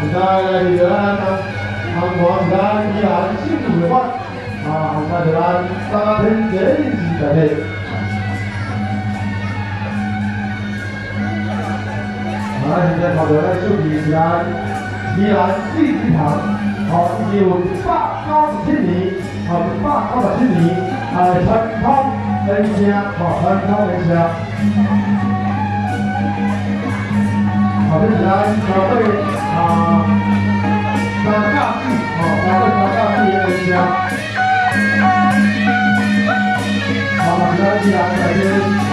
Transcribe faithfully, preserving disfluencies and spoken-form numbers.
时代来伫咱韩国时代依然幸福的话，啊，我们咱三天节日在内。啊，现在看到咱手机是咱依然第一堂，哦，已经有一百九十七年，哦，一百九十七年，啊，传统人声，哦，传统人声。好，这是咱小队啊，三架戏，哦，小队三架戏的人声。好，咱依然在这。